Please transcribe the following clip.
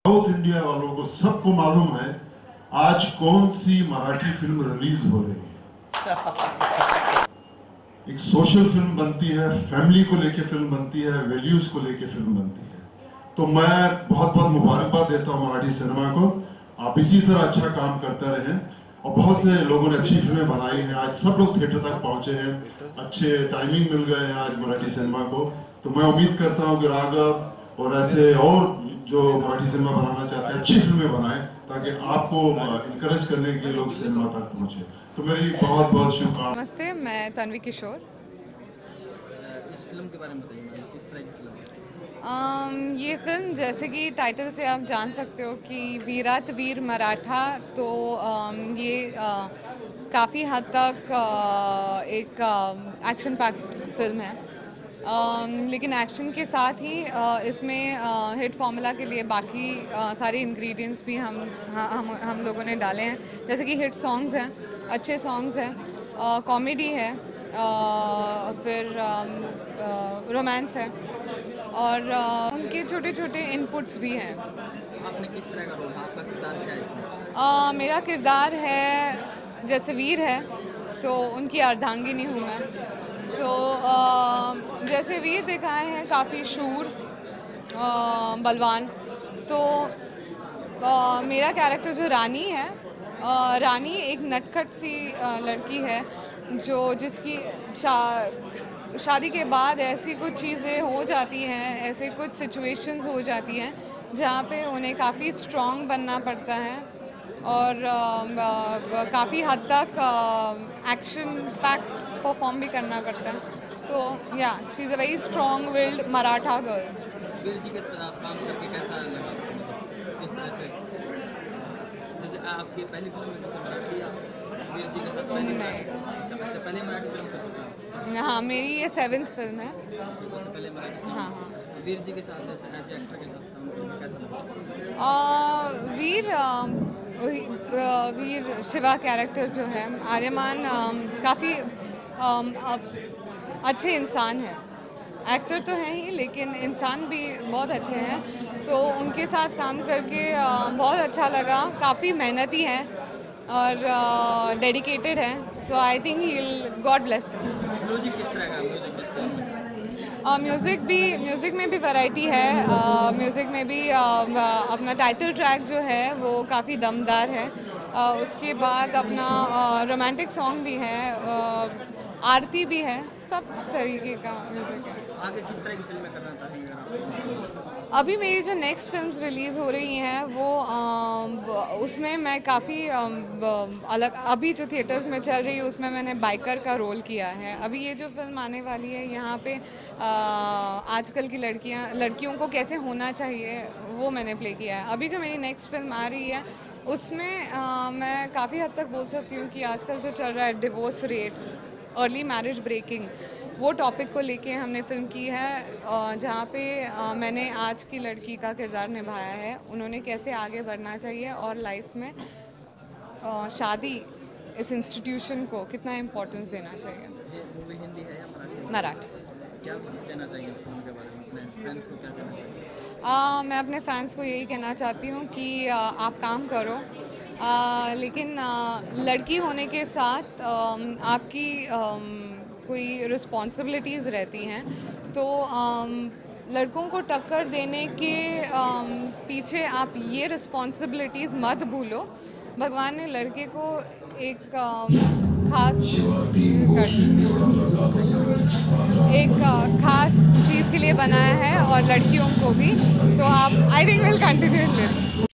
South India वालों को सबको मालूम है आज कौन सी मराठी फिल्म रिलीज हो रही है। एक सोशल फिल्म बनती है, फैमिली को लेके फिल्म बनती है, वैल्यूज को लेके फिल्म बनती है। तो मैं बहुत बहुत मुबारकबाद देता हूँ मराठी सिनेमा को। आप इसी तरह अच्छा काम करते रहें और बहुत से लोगों ने अच्छी फिल्में बनाई हैं। आज सब लोग थिएटर तक पहुंचे हैं, अच्छे टाइमिंग मिल गए हैं आज मराठी सिनेमा को। तो मैं उम्मीद करता हूँ कि राघव और ऐसे और जो मराठी सिनेमा बनाना चाहते हैं अच्छी फिल्में बनाएं ताकि आपको इनकरेज करने के लिए लोग सिनेमा तक पहुंचे। तो मेरी बहुत बहुत शुभकामनाएं। नमस्ते, मैं तन्वी किशोर। इस फिल्म के बारे में बताइए, किस तरह की फिल्म है? ये फिल्म जैसे कि टाइटल से आप जान सकते हो कि वीरात वीर मराठा, तो ये काफ़ी हद तक एक एक्शन पैक्ड फिल्म है। लेकिन एक्शन के साथ ही इसमें हिट फार्मूला के लिए बाकी सारे इंग्रेडिएंट्स भी हम लोगों ने डाले हैं। जैसे कि हिट सॉन्ग्स हैं, अच्छे सॉन्ग्स हैं, कॉमेडी है, फिर रोमांस है और उनके छोटे छोटे इनपुट्स भी हैं। आपने किस तरह का रोल, आपका किरदार क्या है इसमें? मेरा किरदार है जैसे वीर है तो उनकी अर्धांगिनी हूँ मैं। तो जैसे वीर दिखाए हैं काफ़ी शूर, बलवान। तो मेरा कैरेक्टर जो रानी है, रानी एक नटखट सी लड़की है जिसकी शादी के बाद ऐसी कुछ चीज़ें हो जाती हैं, ऐसे कुछ सिचुएशंस हो जाती हैं जहाँ पे उन्हें काफ़ी स्ट्रॉन्ग बनना पड़ता है और काफ़ी हद तक एक्शन पैक परफॉर्म भी करना पड़ता है। तो या she is a very strong willed Maratha girl. वीर जी के साथ काम करके कैसा लगा? किस तरह से, जैसे आपकी पहली फिल्म में जैसे मराठी वीर जी के साथ पहली नहीं, अच्छा, इससे पहले मराठी फिल्म कर चुके हैं? हाँ, मेरी ये 7th फिल्म है। इससे पहले मराठी। हाँ। वीर जी के साथ जैसे एज एक्टर के साथ काम करना कैसा लगा? वीर शिवा कैरेक्टर जो है, आर्यमान काफ़ी अच्छे इंसान हैं। एक्टर तो हैं ही लेकिन इंसान भी बहुत अच्छे हैं। तो उनके साथ काम करके बहुत अच्छा लगा। काफ़ी मेहनती हैं और डेडिकेटेड हैं। So I think he God bless. Music किस तरह का, म्यूजिक किस तरह से? म्यूज़िक में भी वैरायटी है। म्यूज़िक में भी अपना टाइटल ट्रैक जो है वो काफ़ी दमदार है। उसके बाद अपना रोमांटिक सॉन्ग भी है, आरती भी है, सब तरीके का म्यूज़िक है। आगे किस तरह की फिल्में करना चाहेंगे आप? अभी मेरी जो नेक्स्ट फिल्म्स रिलीज़ हो रही हैं वो उसमें मैं काफ़ी अलग, अभी जो थिएटर्स में चल रही है उसमें मैंने बाइकर का रोल किया है। अभी ये जो फिल्म आने वाली है यहाँ पे आजकल की लड़कियों को कैसे होना चाहिए वो मैंने प्ले किया है। अभी जो मेरी नेक्स्ट फिल्म आ रही है उसमें मैं काफ़ी हद तक बोल सकती हूँ कि आजकल जो चल रहा है divorce rates, early marriage breaking, वो टॉपिक को लेके हमने फिल्म की है जहाँ पे मैंने आज की लड़की का किरदार निभाया है। उन्होंने कैसे आगे बढ़ना चाहिए और लाइफ में शादी इस इंस्टीट्यूशन को कितना इम्पोर्टेंस देना चाहिए। ये मूवी हिंदी है या मराठी? मराठी। क्या मैसेज देना चाहिए फिल्म के बारे में, अपने फ्रेंड्स को क्या कहना चाहिए? मैं अपने फैंस को यही कहना चाहती हूँ कि आप काम करो, लेकिन लड़की होने के साथ आपकी कोई रिस्पॉन्सिबिलिटीज़ रहती हैं। तो लड़कों को टक्कर देने के पीछे आप ये रिस्पॉन्सिबिलिटीज़ मत भूलो। भगवान ने लड़के को एक खास चीज़ के लिए बनाया है और लड़कियों को भी। तो आप I think will continue this.